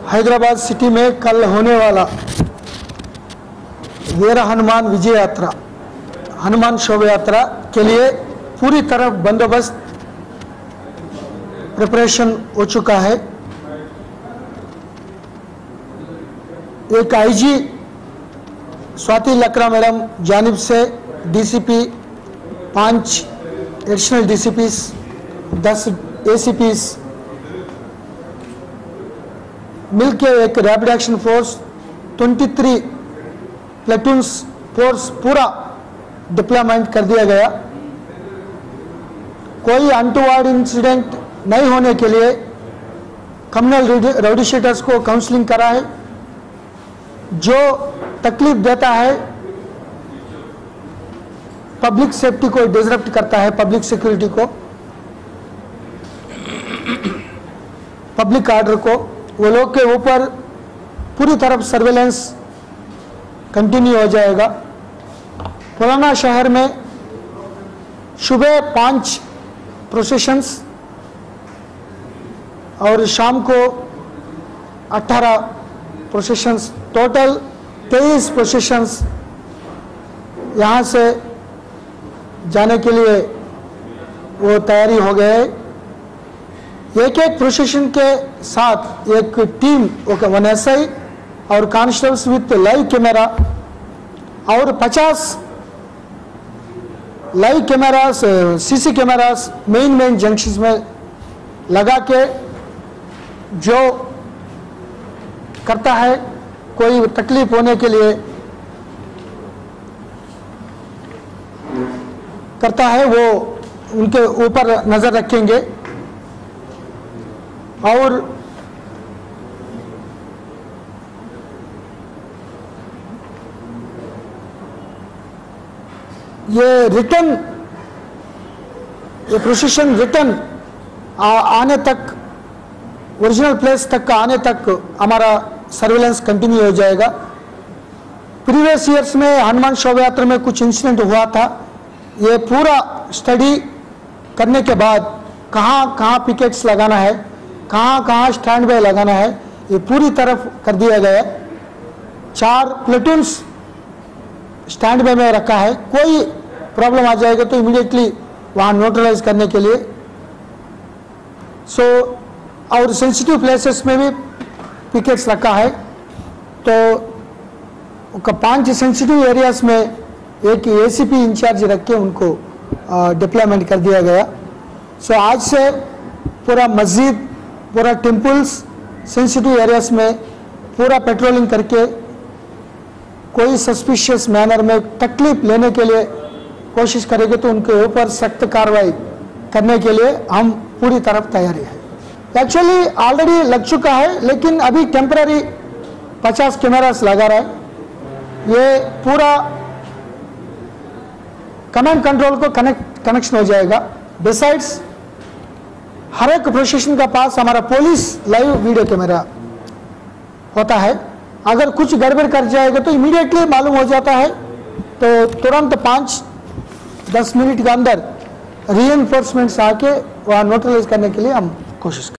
Hyderabad city में कल होने वाला वीर हनुमान विजय यात्रा, हनुमान शोभा यात्रा के लिए पूरी तरह बंदोबस्त प्रिपरेशन हो चुका है। एक आईजी स्वाति लकड़ा मैडम जानिब से डीसीपी 5 एडिशनल डीसीपीस 10 एसीपीस मिलके एक rapid action force 23 platoons force पूरा डिप्लॉयमेंट कर दिया गया। कोई अनटूवर्ड इंसिडेंट नहीं होने के लिए कम्युनल राउडी शीटर्स को काउंसलिंग करा है। जो तकलीफ देता है, पब्लिक सेफ्टी को डिसरप्ट करता है, पब्लिक सिक्योरिटी को, पब्लिक ऑर्डर को, वो लोग के ऊपर पूरी तरफ सर्वेलेंस कंटिन्यू हो जाएगा। पुराना शहर में सुबह 5 प्रोसेशंस और शाम को 18 प्रोसेशंस, टोटल 23 प्रोसेशंस यहाँ से जाने के लिए वो तैयारी हो गए। एक एक प्रोसेशन के साथ एक टीम, वन एसआई और कांस्टेबल्स विथ लाइव कैमरा और 50 live cameras, CC cameras main junctions में लगा के जो करता है, कोई तकलीफ होने के लिए करता है, वो उनके ऊपर नजर रखेंगे। और ये रिटर्न, ये प्रोसेशन रिटर्न आने तक, ओरिजिनल प्लेस तक आने तक हमारा सर्वेलेंस कंटिन्यू हो जाएगा। प्रीवियस ईयर्स में हनुमान शोभा यात्रा में कुछ इंसिडेंट हुआ था। ये पूरा स्टडी करने के बाद कहाँ कहाँ पिकेट्स लगाना है, कहाँ कहाँ स्टैंड बाय लगाना है, ये पूरी तरफ कर दिया गया। 4 प्लेटून्स स्टैंड बाय में रखा है। कोई प्रॉब्लम आ जाएगा तो इमीडिएटली वहाँ न्यूट्रलाइज करने के लिए। और सेंसिटिव प्लेसेस में भी पिकेट्स रखा है। तो 5 सेंसिटिव एरियाज में एक एसीपी इंचार्ज रख के उनको डिप्लॉयमेंट कर दिया गया। आज से पूरा मस्जिद, पूरा टेम्पल्स, सेंसिटिव एरियाज में पूरा पेट्रोलिंग करके कोई सस्पिशियस मैनर में तकलीफ लेने के लिए कोशिश करेंगे तो उनके ऊपर सख्त कार्रवाई करने के लिए हम पूरी तरफ तैयारी है। एक्चुअली ऑलरेडी लग चुका है, लेकिन अभी टेम्पररी 50 कैमरास लगा रहा है। ये पूरा कमांड कंट्रोल को कनेक्शन हो जाएगा। बिसाइड्स हर एक प्रोसेशन का पास हमारा पुलिस लाइव वीडियो कैमरा होता है। अगर कुछ गड़बड़ कर जाएगा तो इमीडिएटली मालूम हो जाता है, तो तुरंत 5-10 मिनट के अंदर रीइंफोर्समेंट्स आके वहाँ न्यूट्रलाइज करने के लिए हम कोशिश करें।